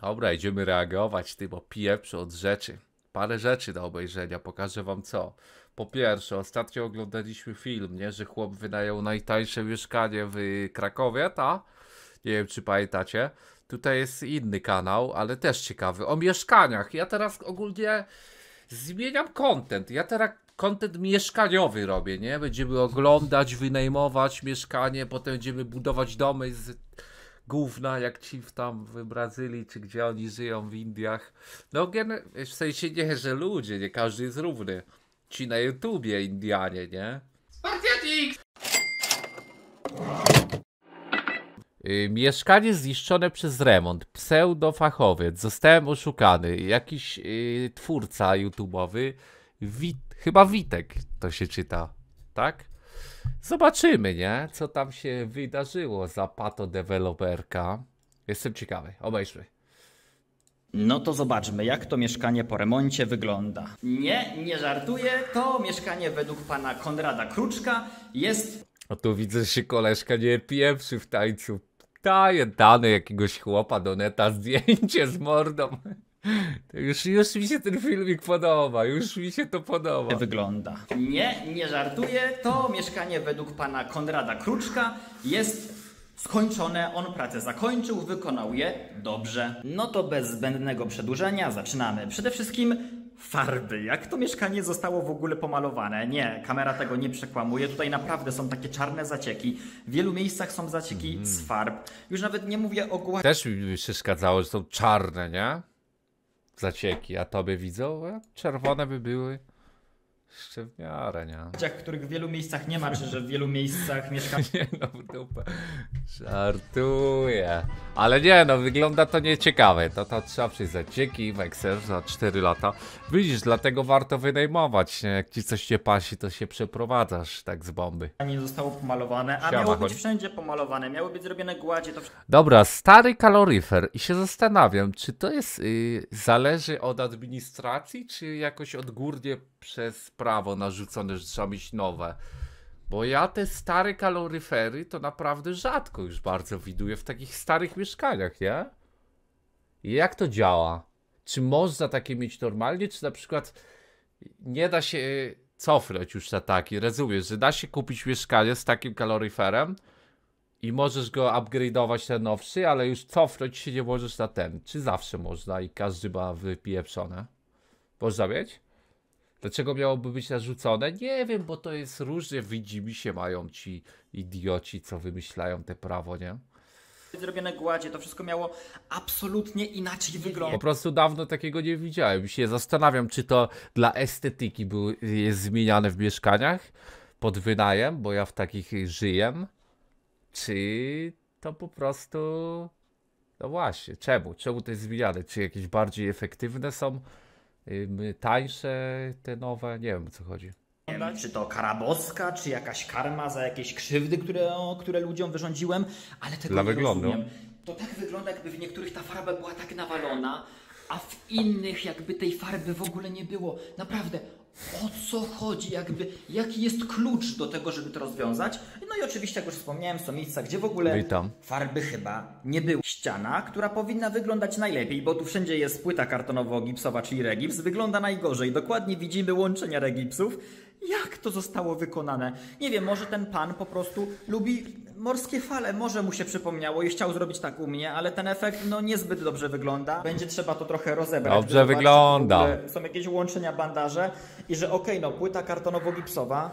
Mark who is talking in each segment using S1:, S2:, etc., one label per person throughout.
S1: Dobra, idziemy reagować, ty, bo pieprzę od rzeczy. Parę rzeczy do obejrzenia, pokażę wam co. Po pierwsze, ostatnio oglądaliśmy film, nie? Że chłop wynajął najtańsze mieszkanie w Krakowie, ta? Nie wiem, czy pamiętacie. Tutaj jest inny kanał, ale też ciekawy, o mieszkaniach. Ja teraz ogólnie zmieniam content. Ja teraz content mieszkaniowy robię, nie? Będziemy oglądać, wynajmować mieszkanie, potem będziemy budować domy z gówna, jak ci tam w Brazylii, czy gdzie oni żyją, w Indiach. No w sensie nie, że ludzie, nie każdy jest równy. Ci na YouTubie Indianie, nie? Mieszkanie zniszczone przez remont. Pseudofachowiec. Zostałem oszukany. Jakiś twórca YouTube'owy. Chyba Witek to się czyta. Tak? Zobaczymy, nie? Co tam się wydarzyło za pato deweloperka. Jestem ciekawy. Obejrzmy.
S2: No to zobaczmy, jak to mieszkanie po remoncie wygląda. Nie żartuję, to mieszkanie według pana Konrada Kruczka jest...
S1: O tu widzę, że się koleżka nie pieprzy w tańcu. Daje dane jakiegoś chłopa do neta, zdjęcie z mordą. To już mi się ten filmik podoba, już mi się to podoba.
S2: Wygląda. Nie żartuję, to mieszkanie według pana Konrada Kruczka jest skończone, on pracę zakończył, wykonał je dobrze. No to bez zbędnego przedłużenia zaczynamy. Przede wszystkim farby. Jak to mieszkanie zostało w ogóle pomalowane? Nie, kamera tego nie przekłamuje. Tutaj naprawdę są takie czarne zacieki. W wielu miejscach są zacieki z farb. Już nawet nie mówię o gładzi.
S1: Też mi przeszkadzało, że są czarne, nie? Zacieki, a tobie widzą? Czerwone by były. Jeszcze w miarę, nie?
S2: Których w wielu miejscach nie ma, czy że w wielu miejscach mieszkania
S1: Nie no, w dupę. Żartuję. Ale nie no, wygląda to nieciekawe. To trzeba przyznać. Dzięki Wexer za 4 lata. Widzisz, dlatego warto wynajmować. Nie? Jak ci coś cię pasi, to się przeprowadzasz tak z bomby.
S2: nie zostało pomalowane, a
S1: Siema,
S2: miało być
S1: chodź.
S2: wszędzie pomalowane, miały być zrobione gładzie, to
S1: Dobra, stary kaloryfer i się zastanawiam, czy to jest zależy od administracji, czy jakoś odgórnie przez prawo narzucone, że trzeba mieć nowe. Bo ja te stare kaloryfery to naprawdę rzadko już bardzo widuję w takich starych mieszkaniach, nie? I jak to działa? Czy można takie mieć normalnie, czy na przykład nie da się cofnąć już na taki? Rozumiesz, że da się kupić mieszkanie z takim kaloryferem i możesz go upgrade'ować ten nowszy, ale już cofnąć się nie możesz na ten. Czy zawsze można i każdy ma wypieprzone? Można mieć? Dlaczego miałoby być narzucone? Nie wiem, bo to jest różnie, widzimy się mają ci idioci, co wymyślają te prawo, nie?
S2: zrobione gładzie, to wszystko miało absolutnie inaczej
S1: Po
S2: wyglądać.
S1: prostu dawno takiego nie widziałem. I się zastanawiam, czy to dla estetyki jest zmieniane w mieszkaniach pod wynajem, bo ja w takich żyję, czy to po prostu... No właśnie, czemu to jest zmieniane? Czy jakieś bardziej efektywne są, tańsze te nowe? Nie wiem, o co chodzi.
S2: Czy to kara boska, czy jakaś karma za jakieś krzywdy, które ludziom wyrządziłem, ale tego
S1: Dla
S2: nie
S1: wyglądu.
S2: rozumiem. To tak wygląda, jakby w niektórych ta farba była tak nawalona, a w innych jakby tej farby w ogóle nie było. Naprawdę, o co chodzi? Jaki jest klucz do tego, żeby to rozwiązać? No i oczywiście, jak już wspomniałem, są miejsca, gdzie w ogóle
S1: Witam.
S2: farby chyba nie było. Ściana, która powinna wyglądać najlepiej, bo tu wszędzie jest płyta kartonowo-gipsowa, czyli regips, wygląda najgorzej. Dokładnie widzimy łączenia regipsów. Jak to zostało wykonane? Nie wiem, może ten pan po prostu lubi morskie fale, może mu się przypomniało i chciał zrobić tak u mnie, ale ten efekt no niezbyt dobrze wygląda. Będzie trzeba to trochę rozebrać.
S1: Dobrze
S2: zobaczyć,
S1: wygląda.
S2: czy w ogóle są jakieś łączenia, bandaże i że okej, no płyta kartonowo-gipsowa.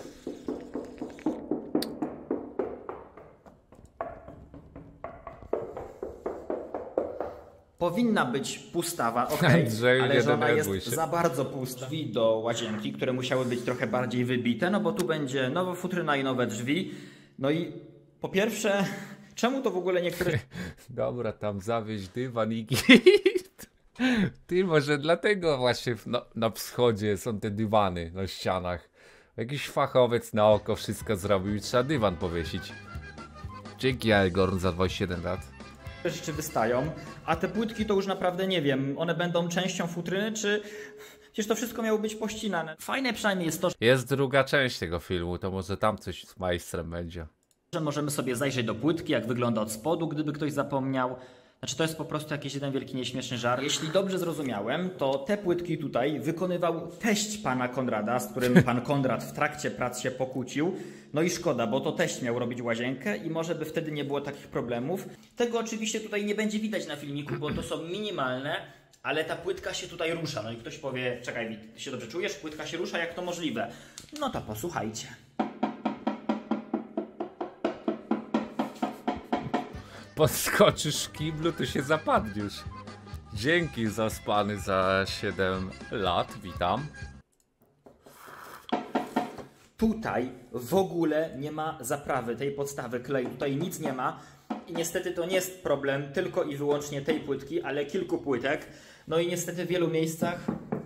S2: Powinna być pustawa, okej,
S1: Andrzeju,
S2: ale
S1: nie
S2: że ona
S1: denerwuj
S2: jest
S1: się.
S2: za bardzo pusta. Drzwi do łazienki, które musiały być trochę bardziej wybite, no bo tu będzie nowa futryna i nowe drzwi. No i po pierwsze, czemu to w ogóle niektóre
S1: Dobra, tam zawieź dywan i git. Ty, może dlatego właśnie na wschodzie są te dywany na ścianach. Jakiś fachowiec na oko wszystko zrobił i trzeba dywan powiesić. Dzięki Algorn za 27 lat.
S2: rzeczy wystają, a te płytki to już naprawdę nie wiem, one będą częścią futryny, czy... Przecież to wszystko miało być pościnane. Fajne przynajmniej jest to,
S1: Jest druga część tego filmu, to może tam coś z majstrem będzie.
S2: że możemy sobie zajrzeć do płytki, jak wygląda od spodu, gdyby ktoś zapomniał. Znaczy to jest po prostu jakiś jeden wielki nieśmieszny żart. Jeśli dobrze zrozumiałem, to te płytki tutaj wykonywał teść pana Konrada, z którym pan Konrad w trakcie prac się pokłócił. No i szkoda, bo to teść miał robić łazienkę i może by wtedy nie było takich problemów. Tego oczywiście tutaj nie będzie widać na filmiku, bo to są minimalne, ale ta płytka się tutaj rusza. No i ktoś powie, czekaj Wit, ty się dobrze czujesz? Płytka się rusza, jak to możliwe? No to posłuchajcie.
S1: Podskoczysz w kiblu, to się zapadniesz. Dzięki zaspany za 7 lat, witam.
S2: Tutaj w ogóle nie ma zaprawy tej podstawy kleju, tutaj nic nie ma i niestety to nie jest problem tylko i wyłącznie tej płytki, ale kilku płytek. No i niestety w wielu miejscach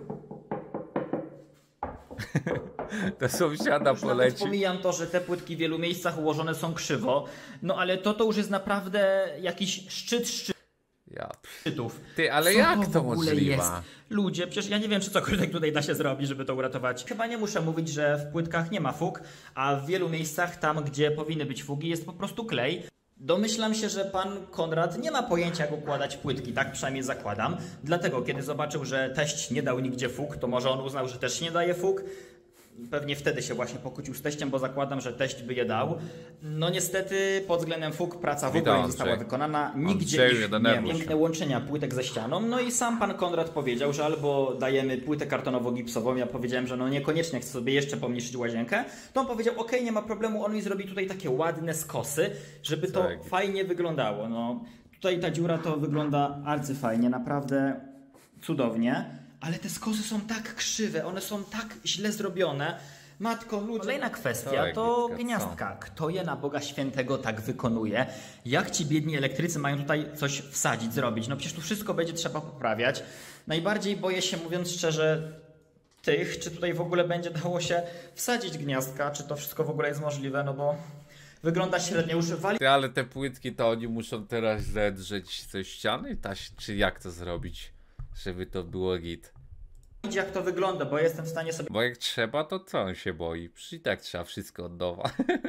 S1: To sąsiada
S2: już nawet
S1: poleci.
S2: pomijam to, że te płytki w wielu miejscach ułożone są krzywo, no ale to już jest naprawdę jakiś szczyt
S1: Ja.
S2: szczytów.
S1: Ty, ale
S2: Co
S1: jak
S2: w
S1: to
S2: ogóle
S1: możliwe?
S2: jest? Ludzie, przecież ja nie wiem, czy cokolwiek tutaj da się zrobić, żeby to uratować. Chyba nie muszę mówić, że w płytkach nie ma fug, a w wielu miejscach, tam gdzie powinny być fugi, jest po prostu klej. Domyślam się, że pan Konrad nie ma pojęcia, jak układać płytki, tak przynajmniej zakładam. Dlatego, kiedy zobaczył, że teść nie dał nigdzie fug, to może on uznał, że też nie daje fug. Pewnie wtedy się właśnie pokłócił z teściem, bo zakładam, że teść by je dał. No niestety pod względem fug praca w ogóle nie została wykonana. Nigdzie ich nie ma. Piękne łączenia płytek ze ścianą. No i sam pan Konrad powiedział, że albo dajemy płytę kartonowo-gipsową. Ja powiedziałem, że no niekoniecznie chcę sobie jeszcze pomniejszyć łazienkę. To on powiedział, okej, nie ma problemu, on mi zrobi tutaj takie ładne skosy, żeby to fajnie wyglądało. No tutaj ta dziura to wygląda arcyfajnie, naprawdę cudownie. Ale te skosy są tak krzywe, one są tak źle zrobione. Matko, ludzie. Kolejna kwestia to gniazdka. Kto je na Boga Świętego tak wykonuje? Jak ci biedni elektrycy mają tutaj coś wsadzić, zrobić? No przecież tu wszystko będzie trzeba poprawiać. Najbardziej boję się, mówiąc szczerze, tych, czy tutaj w ogóle będzie dało się wsadzić gniazdka, czy to wszystko w ogóle jest możliwe, no bo wygląda średnio, już wali.
S1: Ty, ale te płytki to oni muszą teraz zedrzeć ze ściany? Czy jak to zrobić, żeby to było git?
S2: Jak to wygląda, bo jestem w stanie sobie
S1: Bo jak trzeba, to co on się boi? Przecież i tak trzeba wszystko od nowa.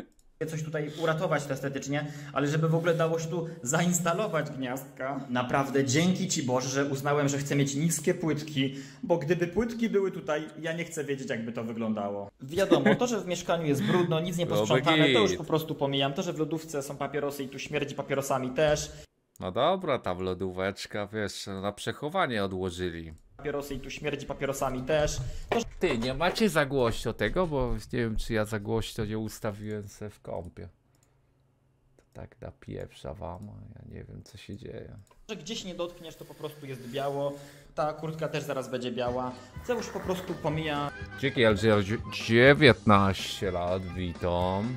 S2: coś tutaj uratować to estetycznie, ale żeby w ogóle dało się tu zainstalować gniazdka. Naprawdę dzięki Ci Boże, że uznałem, że chcę mieć niskie płytki, bo gdyby płytki były tutaj, ja nie chcę wiedzieć, jakby to wyglądało. Wiadomo, to, że w mieszkaniu jest brudno, nic nie posprzątane, to już po prostu pomijam. To, że w lodówce są papierosy i tu śmierdzi papierosami też.
S1: No dobra, tam lodóweczka, wiesz, na przechowanie odłożyli.
S2: Papierosy i tu śmierdzi papierosami też. To,
S1: Ty, nie macie za głośno tego, bo nie wiem, czy ja za głośno nie ustawiłem se w kąpie. To tak napieprza wam, a ja nie wiem, co się dzieje.
S2: że gdzieś nie dotkniesz, to po prostu jest biało. Ta kurtka też zaraz będzie biała. Co już po prostu pomija.
S1: Dzięki LG 19 lat, witam.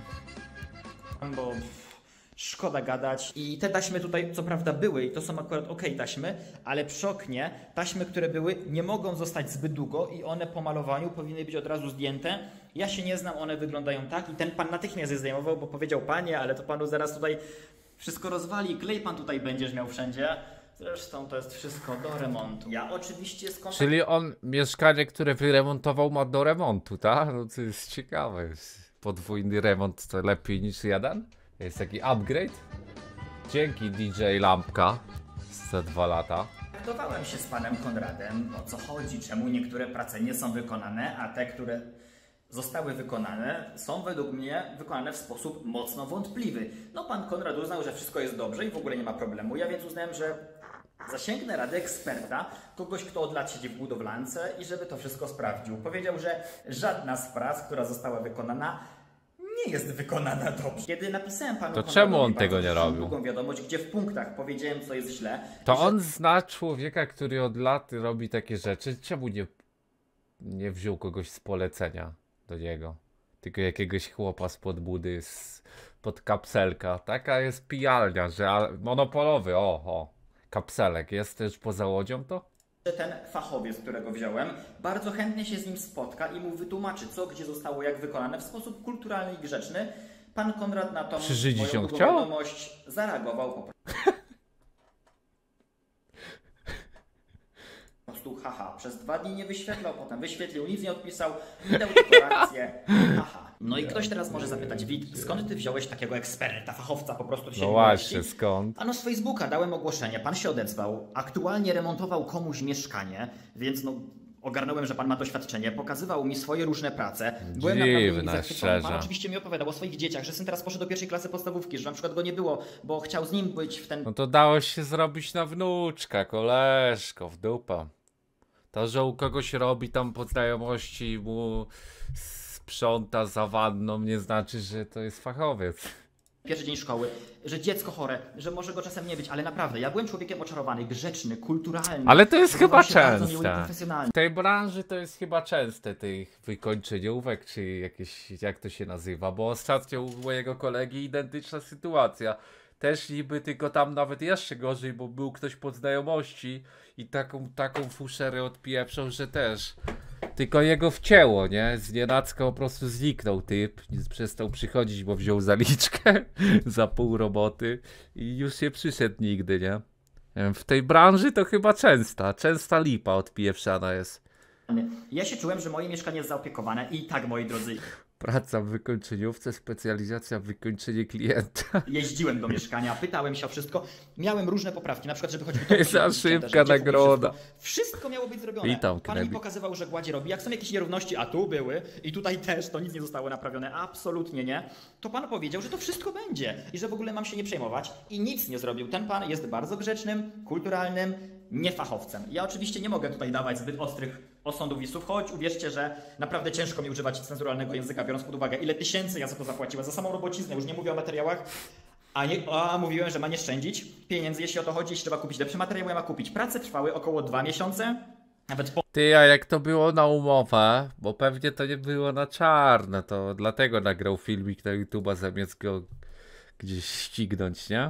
S2: Bo szkoda gadać. I te taśmy tutaj co prawda były i to są akurat ok taśmy, ale przy oknie taśmy, które były, nie mogą zostać zbyt długo i one po malowaniu powinny być od razu zdjęte. Ja się nie znam, one wyglądają tak i ten pan natychmiast je zdejmował, bo powiedział: panie, ale to panu zaraz tutaj wszystko rozwali, klej pan tutaj będziesz miał wszędzie. Zresztą to jest wszystko do remontu. Ja oczywiście
S1: Czyli on mieszkanie, które wyremontował, ma do remontu, tak? No to jest ciekawe. Podwójny remont to lepiej niż jeden? Jest taki upgrade? Dzięki DJ Lampka za 2 lata.
S2: Kontaktowałem się z panem Konradem, o co chodzi, czemu niektóre prace nie są wykonane, a te, które zostały wykonane, są według mnie wykonane w sposób mocno wątpliwy. No pan Konrad uznał, że wszystko jest dobrze i w ogóle nie ma problemu. Ja więc uznałem, że zasięgnę rady eksperta, kogoś, kto od lat siedzi w budowlance i żeby to wszystko sprawdził. Powiedział, że żadna z prac, która została wykonana, nie jest wykonana dobrze. Kiedy napisałem panu
S1: To czemu on tego nie robił?
S2: Długą wiadomość, gdzie w punktach powiedziałem, co jest źle.
S1: To on zna człowieka, który od lat robi takie rzeczy. Czemu nie wziął kogoś z polecenia do niego? Tylko jakiegoś chłopa spod budy, pod kapselka. Taka jest pijalnia, że monopolowy, kapselek. Jest też poza łodzią to?
S2: Ten fachowiec, którego wziąłem, bardzo chętnie się z nim spotka i mu wytłumaczy, co gdzie zostało jak wykonane w sposób kulturalny i grzeczny. Pan Konrad na tą moją wiadomość zareagował po prostu prostu haha. Przez 2 dni nie wyświetlał, potem wyświetlił, nic nie odpisał i dał deklarację, haha. No i ktoś teraz może zapytać, Wit, skąd ty wziąłeś takiego eksperta, fachowca po prostu od
S1: No właśnie, skąd?
S2: Ano z Facebooka dałem ogłoszenie, pan się odezwał, aktualnie remontował komuś mieszkanie, więc no ogarnąłem, że pan ma doświadczenie, pokazywał mi swoje różne prace. Byłem naprawdę nimi zachwycony. Pan oczywiście mi opowiadał o swoich dzieciach, że syn teraz poszedł do 1. klasy podstawówki, że na przykład go nie było, bo chciał z nim być w ten...
S1: No to dało się zrobić na wnuczka, koleżko, w dupa. To, że u kogoś robi tam po znajomości i mu sprząta za wanną, nie znaczy, że to jest fachowiec.
S2: Pierwszy dzień szkoły, że dziecko chore, że może go czasem nie być, ale naprawdę, ja byłem człowiekiem oczarowany, grzeczny, kulturalny.
S1: Ale to jest chyba
S2: częste.
S1: W tej branży to jest chyba częste, tych wykończeniówek, czy jakieś, jak to się nazywa, bo ostatnio u mojego kolegi identyczna sytuacja. Też niby, tylko tam nawet jeszcze gorzej, bo był ktoś pod znajomości i taką fuszerę odpieprzał, że też. Tylko jego wcięło, nie? Znienacka po prostu zniknął typ, przestał przychodzić, bo wziął zaliczkę za pół roboty i już nie przyszedł nigdy, nie? W tej branży to chyba częsta lipa odpieprzana jest.
S2: Ja się czułem, że moje mieszkanie jest zaopiekowane i tak, moi drodzy,
S1: praca w wykończeniówce, specjalizacja w wykończenie klienta.
S2: Jeździłem do mieszkania, pytałem się o wszystko, miałem różne poprawki, na przykład, żeby choćby to...
S1: Za szybka nagroda.
S2: Wszystko miało być zrobione.
S1: Witam,
S2: Pan mi pokazywał, że gładzi robi. Jak są jakieś nierówności, a tu były i tutaj też, to nic nie zostało naprawione, absolutnie nie, to pan powiedział, że to wszystko będzie i że w ogóle mam się nie przejmować i nic nie zrobił. Ten pan jest bardzo grzecznym, kulturalnym, niefachowcem. Ja oczywiście nie mogę tutaj dawać zbyt ostrych osądów i słów, choć uwierzcie, że naprawdę ciężko mi używać cenzuralnego języka, biorąc pod uwagę, ile tysięcy ja za to zapłaciłem, za samą robociznę, już nie mówię o materiałach, a mówiłem, że ma nie szczędzić pieniędzy, jeśli o to chodzi, jeśli trzeba kupić lepszy materiał, ja ma kupić. Prace trwały około 2 miesiące, nawet po...
S1: Ty, a jak to było na umowę, bo pewnie to nie było na czarno, to dlatego nagrał filmik na YouTube'a zamiast go gdzieś ścignąć, nie?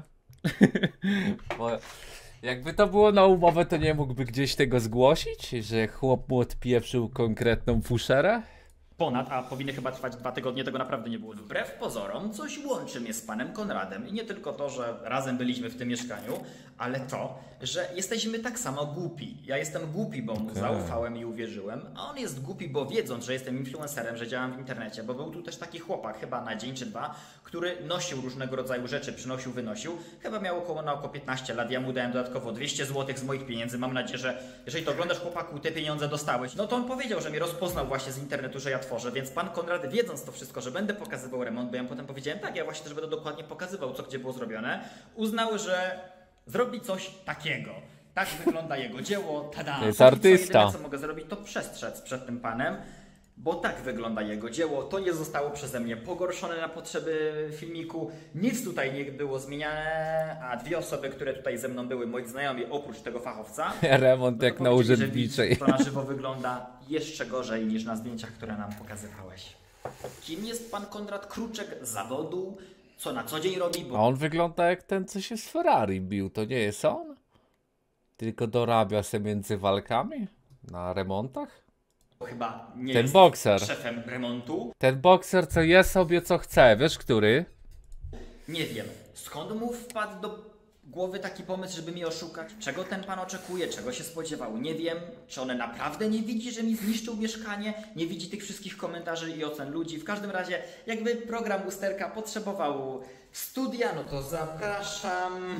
S1: Bo jakby to było na umowę, to nie mógłby gdzieś tego zgłosić, że chłop mu odpieprzył konkretną fuszerę?
S2: A powinny chyba trwać 2 tygodnie, tego naprawdę nie było. Wbrew pozorom, coś łączy mnie z panem Konradem i nie tylko to, że razem byliśmy w tym mieszkaniu, ale to, że jesteśmy tak samo głupi. Ja jestem głupi, bo mu zaufałem i uwierzyłem, a on jest głupi, bo wiedząc, że jestem influencerem, że działam w internecie, bo był tu też taki chłopak, chyba na dzień czy 2, który nosił różnego rodzaju rzeczy, przynosił, wynosił. Chyba miał około 15 lat, ja mu dałem dodatkowo 200 zł z moich pieniędzy. Mam nadzieję, że jeżeli to oglądasz, chłopaku, te pieniądze dostałeś. No to on powiedział, że mnie rozpoznał właśnie z internetu, że ja tworzę, więc pan Konrad, wiedząc to wszystko, że będę pokazywał remont, bo ja potem powiedziałem, tak, ja właśnie też będę dokładnie pokazywał, co gdzie było zrobione, uznał, że zrobi coś takiego. Tak wygląda jego dzieło, tada!
S1: To jest artysta.
S2: Jedyne, co mogę zrobić, to przestrzec przed tym panem, bo tak wygląda jego dzieło. To nie zostało przeze mnie pogorszone na potrzeby filmiku. Nic tutaj nie było zmieniane, a 2 osoby, które tutaj ze mną były, moi znajomi, oprócz tego fachowca,
S1: remont jak na urzędniczej.
S2: To na żywo wygląda jeszcze gorzej niż na zdjęciach, które nam pokazywałeś. Kim jest pan Konrad Kruczek z zawodu? Co na co dzień robi?
S1: A on wygląda jak ten, co się z Ferrari bił. To nie jest on? Tylko dorabia się między walkami? Na remontach?
S2: Chyba nie
S1: ten
S2: jest
S1: bokser.
S2: Szefem remontu.
S1: Ten bokser, co je sobie co chce. Wiesz, który?
S2: Nie wiem. Skąd mu wpadł do głowy taki pomysł, żeby mnie oszukać? Czego ten pan oczekuje? Czego się spodziewał? Nie wiem. Czy on naprawdę nie widzi, że mi zniszczył mieszkanie? Nie widzi tych wszystkich komentarzy i ocen ludzi? W każdym razie, jakby program Usterka potrzebował studia, no to zapraszam.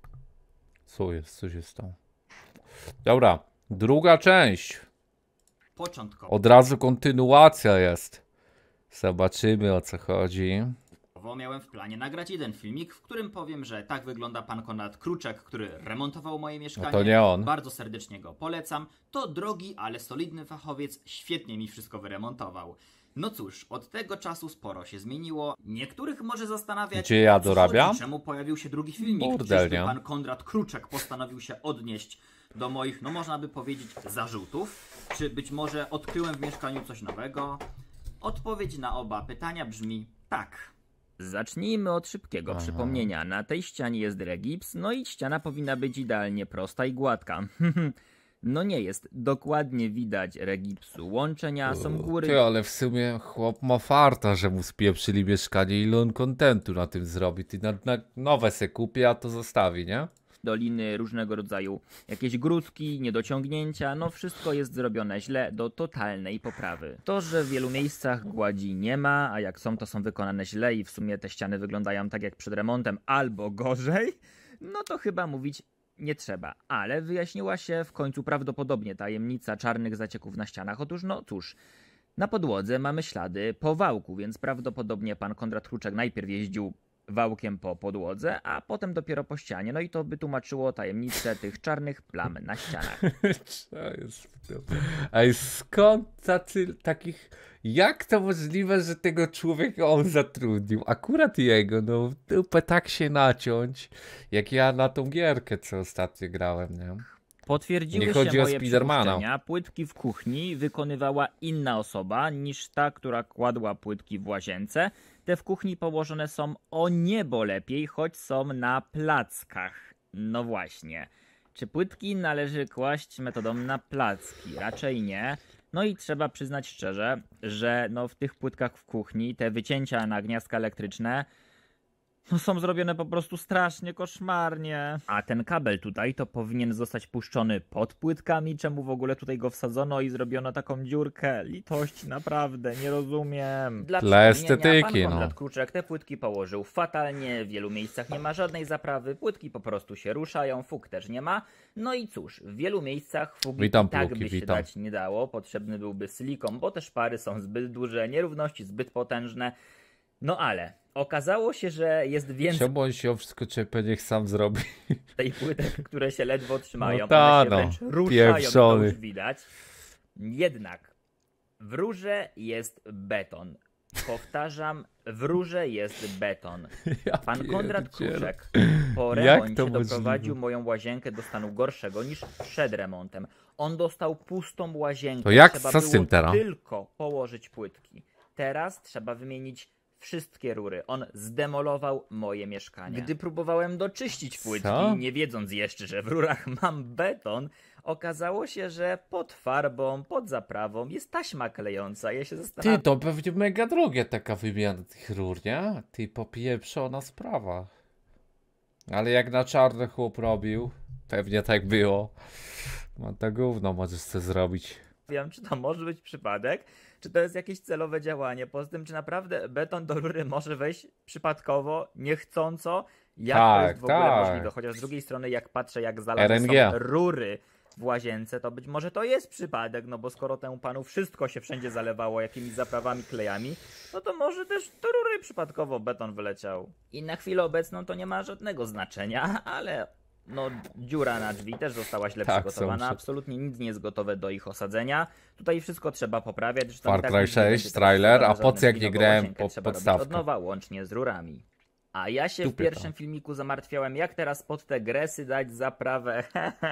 S1: Co się stało? Dobra, druga część.
S2: Początkowo.
S1: Od razu kontynuacja jest. Zobaczymy, o co chodzi.
S2: Miałem w planie nagrać jeden filmik, w którym powiem, że tak wygląda pan Konrad Kruczek, który remontował moje mieszkanie.
S1: No to nie on.
S2: Bardzo serdecznie go polecam. To drogi, ale solidny fachowiec, świetnie mi wszystko wyremontował. No cóż, od tego czasu sporo się zmieniło. Niektórych może zastanawiać,
S1: gdzie ja dorabiam?
S2: Czemu pojawił się drugi filmik.
S1: Burdel,
S2: Czyżby pan Konrad Kruczek postanowił się odnieść do moich, no można by powiedzieć, zarzutów? Czy być może odkryłem w mieszkaniu coś nowego? Odpowiedź na oba pytania brzmi tak. Zacznijmy od szybkiego przypomnienia. Na tej ścianie jest regips, no i ściana powinna być idealnie prosta i gładka. No nie jest. Dokładnie widać regipsu. Łączenia są góry...
S1: Ty, ale w sumie chłop ma farta, że mu spieprzyli mieszkanie, ile on kontentu na tym zrobi. Ty na nowe se kupi, a to zostawi, nie?
S2: doliny, różnego rodzaju jakieś grudki, niedociągnięcia, no wszystko jest zrobione źle do totalnej poprawy. To, że w wielu miejscach gładzi nie ma, a jak są, to są wykonane źle i w sumie te ściany wyglądają tak jak przed remontem albo gorzej, no to chyba mówić nie trzeba. Ale wyjaśniła się w końcu prawdopodobnie tajemnica czarnych zacieków na ścianach. Otóż no cóż, na podłodze mamy ślady po wałku, więc prawdopodobnie pan Konrad Kruczek najpierw jeździł wałkiem po podłodze, a potem dopiero po ścianie. No i to by tłumaczyło tajemnicę tych czarnych plam na ścianach.
S1: Co jest to? A skąd takich... Jak to możliwe, że tego człowieka on zatrudnił? Akurat jego, no w dupę tak się naciąć, jak ja na tą gierkę, co ostatnio grałem, nie?
S2: Potwierdziły
S1: Nie
S2: się
S1: chodzi o
S2: moje
S1: Spidermana.
S2: przypuszczenia. Płytki w kuchni wykonywała inna osoba niż ta, która kładła płytki w łazience. Te w kuchni położone są o niebo lepiej, choć są na plackach. No właśnie. Czy płytki należy kłaść metodą na placki? Raczej nie. No i trzeba przyznać szczerze, że no w tych płytkach w kuchni te wycięcia na gniazdka elektryczne no są zrobione po prostu strasznie koszmarnie. A ten kabel tutaj to powinien zostać puszczony pod płytkami, czemu w ogóle tutaj go wsadzono i zrobiono taką dziurkę. Litość, naprawdę, nie rozumiem.
S1: Dla estetyki,
S2: pan
S1: no.
S2: Konrad Kruczek te płytki położył fatalnie, w wielu miejscach nie ma żadnej zaprawy, płytki po prostu się ruszają, fug też nie ma. No i cóż, w wielu miejscach fugi
S1: Witam,
S2: i tak
S1: Pluki,
S2: by się
S1: witam.
S2: dać nie dało, potrzebny byłby silikon, bo te szpary są zbyt duże, nierówności zbyt potężne. No ale okazało się, że jest więcej
S1: Czemu on się o wszystko czepie, niech sam zrobi?
S2: płytek, które się ledwo trzymają,
S1: No ta,
S2: one się
S1: no,
S2: wręcz ruszają, to
S1: pieprzony.
S2: już widać. Jednak w rurze jest beton. Powtarzam, w rurze jest beton.
S1: Ja
S2: Pan Konrad
S1: pierdzielę.
S2: Kruczek po
S1: Jak
S2: remoncie
S1: to możliwe?
S2: doprowadził moją łazienkę do stanu gorszego niż przed remontem. On dostał pustą łazienkę.
S1: To jak
S2: Trzeba
S1: co z tym
S2: było
S1: teraz?
S2: tylko położyć płytki. Teraz trzeba wymienić wszystkie rury. On zdemolował moje mieszkanie. Gdy próbowałem doczyścić płytki,
S1: Co?
S2: nie wiedząc jeszcze, że w rurach mam beton, okazało się, że pod farbą, pod zaprawą jest taśma klejąca. Ja się zastanawiam.
S1: Ty, to pewnie mega drogie taka wymiana tych rur, nie? Ty, popieprzona sprawa. Ale jak na czarno chłop robił, pewnie tak było. No to gówno możesz co zrobić.
S2: Wiem, czy to może być przypadek, czy to jest jakieś celowe działanie. Poza tym, czy naprawdę beton do rury może wejść przypadkowo, niechcąco? Jak to
S1: Tak,
S2: jest w ogóle
S1: tak.
S2: możliwe? Chociaż z drugiej strony, jak patrzę, jak zalane
S1: RNG.
S2: są rury w łazience, to być może to jest przypadek, no bo skoro temu panu wszystko się wszędzie zalewało jakimiś zaprawami, klejami, no to może też do rury przypadkowo beton wyleciał. I na chwilę obecną to nie ma żadnego znaczenia, ale no dziura na drzwi też została źle
S1: Tak,
S2: przygotowana,
S1: są-
S2: absolutnie nic nie jest gotowe do ich osadzenia. Tutaj wszystko trzeba poprawiać. Zresztą
S1: Far
S2: i tak
S1: Cry
S2: nic nie będzie
S1: 6,
S2: teraz
S1: trailer,
S2: sprzedawane
S1: a po co
S2: żadnych
S1: jak
S2: drzwi,
S1: nie
S2: no bo
S1: grałem
S2: łazienkę
S1: po
S2: trzeba robić
S1: podstawkę?
S2: od nowa, łącznie z rurami. A ja się w
S1: Dupy
S2: pierwszym
S1: to.
S2: filmiku zamartwiałem, jak teraz pod te gresy dać zaprawę.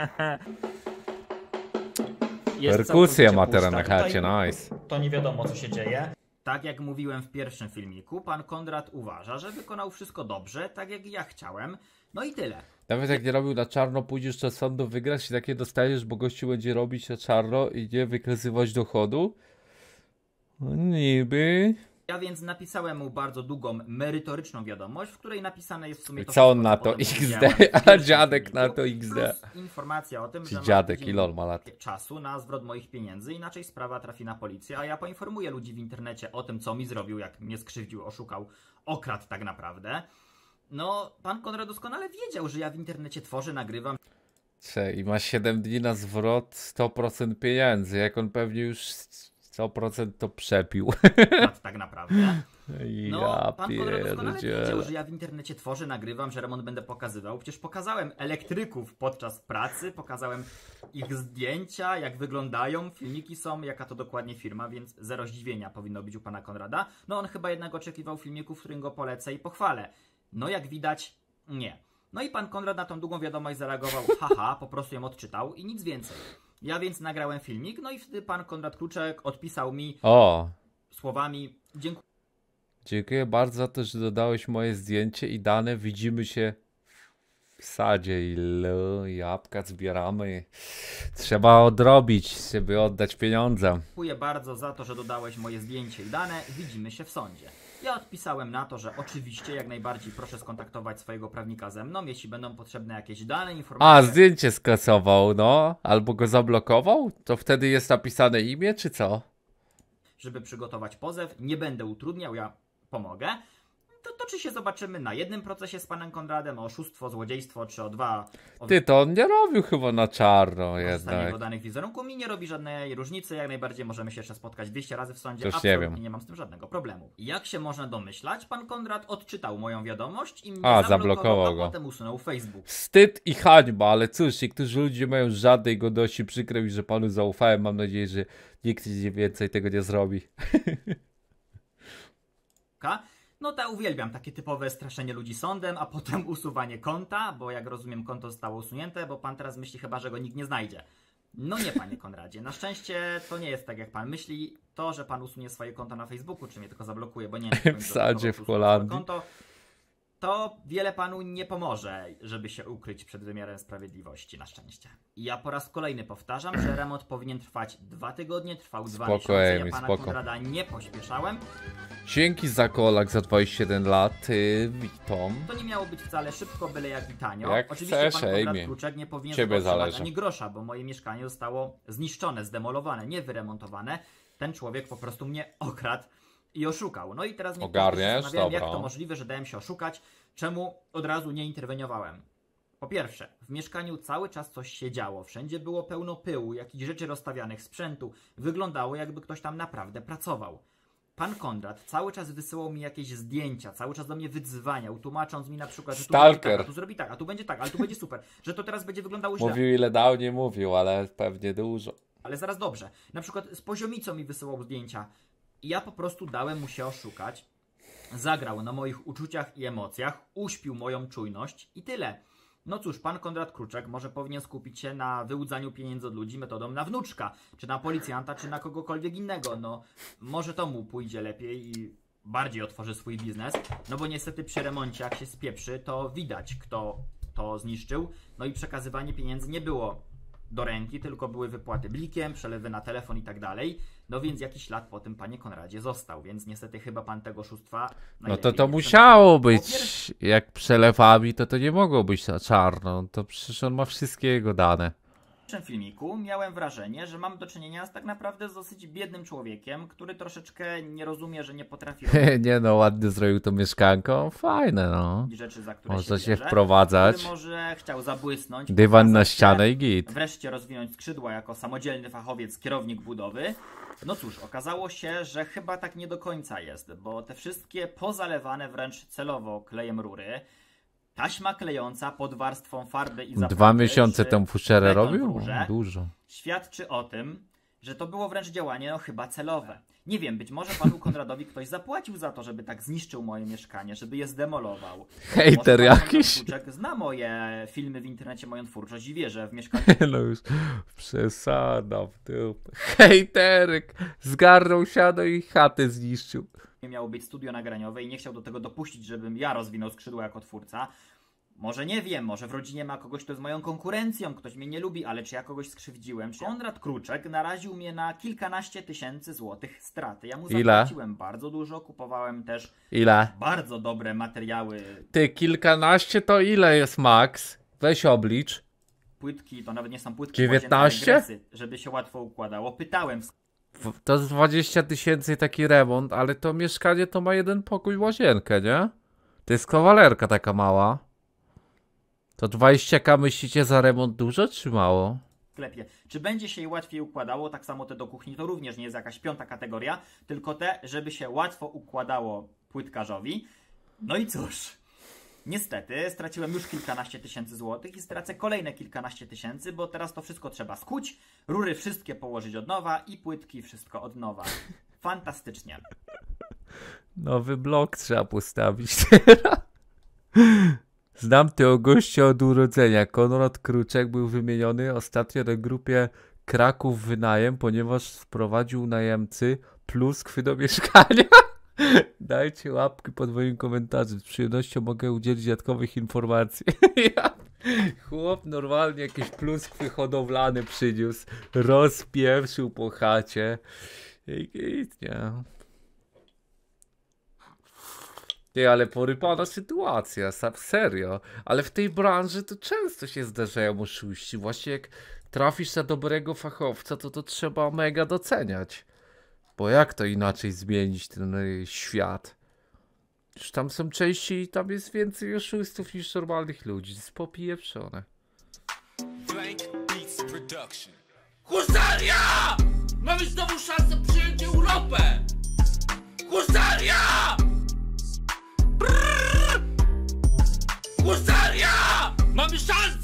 S2: Jest
S1: Perkusję
S2: całkowicie
S1: ma teraz na
S2: pusta.
S1: chacie,
S2: Tutaj
S1: nice.
S2: to nie wiadomo, co się dzieje. Tak jak mówiłem w pierwszym filmiku, pan Konrad uważa, że wykonał wszystko dobrze, tak jak ja chciałem. No i tyle.
S1: Nawet jak nie robił na czarno, pójdziesz do sądu wygrać i takie dostajesz, bo gościu będzie robić na czarno i nie wykazywać dochodu? No niby.
S2: Ja więc napisałem mu bardzo długą, merytoryczną wiadomość, w której napisane jest w sumie to
S1: Co on
S2: wszystko,
S1: na
S2: co
S1: to
S2: potem
S1: XD,
S2: powiedziałem w
S1: a
S2: pierwszym
S1: dziadek
S2: filmiku,
S1: na to XD.
S2: Plus informacja o tym,
S1: Czy
S2: że
S1: dziadek
S2: mam
S1: i
S2: tydzień
S1: lol ma lat.
S2: czasu na zwrot moich pieniędzy, inaczej sprawa trafi na policję, a ja poinformuję ludzi w internecie o tym, co mi zrobił, jak mnie skrzywdził, oszukał, okradł tak naprawdę. No, pan Konrad doskonale wiedział, że ja w internecie tworzę, nagrywam,
S1: I ma 7 dni na zwrot 100% pieniędzy, jak on pewnie już 100% to przepił.
S2: tak naprawdę. No,
S1: Ja
S2: pan Konrad doskonale wiedział,
S1: pierdzielę.
S2: że ja w internecie tworzę, nagrywam, że remont będę pokazywał. Przecież pokazałem elektryków podczas pracy, pokazałem ich zdjęcia, jak wyglądają, filmiki są, jaka to dokładnie firma, więc zero zdziwienia powinno być u pana Konrada. No on chyba jednak oczekiwał filmików, w którym go polecę i pochwalę. No jak widać, nie. No i pan Konrad na tą długą wiadomość zareagował, haha, po prostu ją odczytał i nic więcej. Ja więc nagrałem filmik, no i wtedy pan Konrad Kruczek odpisał mi
S1: O,
S2: słowami, dziękuję.
S1: dziękuję bardzo za to, że dodałeś moje zdjęcie i dane. Widzimy się w sadzie i jabłka zbieramy. Trzeba odrobić, żeby oddać pieniądze.
S2: Dziękuję bardzo za to, że dodałeś moje zdjęcie i dane. Widzimy się w sądzie. Ja odpisałem na to, że oczywiście jak najbardziej proszę skontaktować swojego prawnika ze mną, jeśli będą potrzebne jakieś dane, informacje.
S1: A, zdjęcie skasował, no. Albo go zablokował? To wtedy jest napisane imię, czy co?
S2: Żeby przygotować pozew, nie będę utrudniał, ja pomogę. To czy się zobaczymy na jednym procesie z panem Konradem o oszustwo, złodziejstwo, czy o dwa...
S1: Ty, to on nie robił chyba na czarno
S2: Korzystanie
S1: jednak.
S2: do danych wizerunku mi nie robi żadnej różnicy, jak najbardziej możemy się jeszcze spotkać 200 razy w sądzie,
S1: Już nie
S2: absolutnie
S1: wiem.
S2: nie mam z tym żadnego problemu. Jak się można domyślać, pan Konrad odczytał moją wiadomość i mnie
S1: A,
S2: zablokował,
S1: zablokował
S2: a
S1: go.
S2: potem usunął Facebook.
S1: Wstyd i hańba, ale cóż, niektórzy ludzie mają żadnej godności, przykro mi, że panu zaufałem, mam nadzieję, że nikt więcej tego nie zrobi.
S2: No to uwielbiam takie typowe straszenie ludzi sądem, a potem usuwanie konta, bo jak rozumiem konto zostało usunięte, bo pan teraz myśli chyba, że go nikt nie znajdzie. No nie, panie Konradzie, na szczęście to nie jest tak jak pan myśli. To, że pan usunie swoje konto na Facebooku, czy mnie tylko zablokuje, bo nie wiem,
S1: W sadzie w Holandii.
S2: konto, to wiele panu nie pomoże, żeby się ukryć przed wymiarem sprawiedliwości, na szczęście. I ja po raz kolejny powtarzam, że remont powinien trwać 2 tygodnie, trwał 2 miesiące, ja pana Konrada nie pośpieszałem.
S1: Dzięki za kolak za 27 lat, witam.
S2: To nie miało być wcale szybko, byle jak i tanio.
S1: Jak
S2: Oczywiście
S1: chcesz,
S2: pan Konrad
S1: Ejmie.
S2: Kruczek nie powinien
S1: Ciebie
S2: otrzymać
S1: zależy.
S2: ani grosza, bo moje mieszkanie zostało zniszczone, zdemolowane, nie wyremontowane. Ten człowiek po prostu mnie okradł i oszukał. No i teraz mnie
S1: Ogarniesz?
S2: zastanawiałem, jak
S1: Dobra.
S2: to możliwe, że dałem się oszukać, czemu od razu nie interweniowałem. Po pierwsze, w mieszkaniu cały czas coś się działo, wszędzie było pełno pyłu, jakichś rzeczy rozstawianych, sprzętu. Wyglądało, jakby ktoś tam naprawdę pracował. Pan Konrad cały czas wysyłał mi jakieś zdjęcia, cały czas do mnie wydzwaniał, tłumacząc mi na przykład, że tu będzie tak, a tu zrobi tak, a tu będzie tak, ale tu będzie super, że to teraz będzie wyglądało źle.
S1: Mówił ile dał, nie mówił, ale pewnie dużo.
S2: Ale zaraz dobrze. Na przykład z poziomicą mi wysyłał zdjęcia. I ja po prostu dałem mu się oszukać. Zagrał na moich uczuciach i emocjach, uśpił moją czujność i tyle. No cóż, pan Konrad Kruczek może powinien skupić się na wyłudzaniu pieniędzy od ludzi metodą na wnuczka, czy na policjanta, czy na kogokolwiek innego. No, może to mu pójdzie lepiej i bardziej otworzy swój biznes. No bo niestety przy remoncie, jak się spieprzy, to widać, kto to zniszczył. No i przekazywanie pieniędzy nie było do ręki, tylko były wypłaty blikiem, przelewy na telefon i tak dalej. No więc jakiś lat po tym, panie Konradzie, został, więc niestety chyba pan tego oszustwa
S1: No to
S2: najlepiej nie
S1: musiało
S2: przemyślał.
S1: być, jak przelewami, to nie mogło być na czarno. To przecież on ma wszystkie jego dane.
S2: W pierwszym filmiku miałem wrażenie, że mam do czynienia z tak naprawdę z dosyć biednym człowiekiem, który troszeczkę nie rozumie, że nie potrafi
S1: Nie no, ładnie zrobił to mieszkanko, fajne no.
S2: robić rzeczy, za które
S1: Można
S2: się
S1: się
S2: bierze,
S1: wprowadzać.
S2: który może chciał zabłysnąć,
S1: Dywan na
S2: pokazać się,
S1: ścianę i git.
S2: wreszcie rozwinąć skrzydła jako samodzielny fachowiec, kierownik budowy. No cóż, okazało się, że chyba tak nie do końca jest, bo te wszystkie pozalewane wręcz celowo klejem rury, taśma klejąca pod warstwą farby i zapachy,
S1: 2 miesiące
S2: czy
S1: tę fuszerę
S2: beton w
S1: robił?
S2: rurze,
S1: Dużo.
S2: świadczy o tym, że to było wręcz działanie no chyba celowe. Nie wiem, być może panu Konradowi ktoś zapłacił za to, żeby tak zniszczył moje mieszkanie, żeby je zdemolował.
S1: Hejter
S2: Może pan Konrad
S1: jakiś.
S2: Kruczek zna moje filmy w internecie, moją twórczość i wie, że w mieszkaniu
S1: No już przesada w dupę. Hejterek zgarnął siano i chatę zniszczył.
S2: miało być studio nagraniowe i nie chciał do tego dopuścić, żebym ja rozwinął skrzydła jako twórca. Może nie wiem, może w rodzinie ma kogoś, kto jest moją konkurencją, ktoś mnie nie lubi, ale czy ja kogoś skrzywdziłem? Czy Konrad Kruczek naraził mnie na kilkanaście tysięcy złotych straty. Ja mu
S1: Ile?
S2: zapłaciłem bardzo dużo, kupowałem też
S1: Ile?
S2: bardzo dobre materiały,
S1: Ty, kilkanaście to ile jest max? Weź oblicz.
S2: płytki, to nawet nie są płytki,
S1: 19?
S2: łazience, regresy, żeby się łatwo układało. Pytałem w
S1: To jest 20 000 taki remont, ale to mieszkanie to ma jeden pokój, łazienkę, nie? To jest kawalerka taka mała. To 20k myślicie za remont dużo czy mało?
S2: sklepie. Czy będzie się jej łatwiej układało? Tak samo te do kuchni to również nie jest jakaś 5. kategoria, tylko te, żeby się łatwo układało płytkarzowi. No i cóż, niestety straciłem już kilkanaście tysięcy złotych i stracę kolejne kilkanaście tysięcy, bo teraz to wszystko trzeba skuć, rury wszystkie położyć od nowa i płytki wszystko od nowa. Fantastycznie.
S1: Nowy blok trzeba postawić teraz. Znam tego gościa od urodzenia. Konrad Kruczek był wymieniony ostatnio na grupie Kraków Wynajem, ponieważ sprowadził najemcy pluskwy do mieszkania. Dajcie łapki pod moim komentarzem. Z przyjemnością mogę udzielić dodatkowych informacji. Chłop normalnie jakieś pluskwy hodowlane przyniósł. Rozpieprzył po chacie. I nie. Nie, ale porypana sytuacja, serio. Ale w tej branży to często się zdarzają oszuści. Właśnie jak trafisz na dobrego fachowca, to trzeba mega doceniać. Bo jak to inaczej zmienić ten świat? Już tam są części, tam jest więcej oszustów niż normalnych ludzi. To jest popieprzone.
S3: Husaria! Mamy znowu szansę przyjąć Europę! Husaria! Brrr! Husaria! Mamy szansę!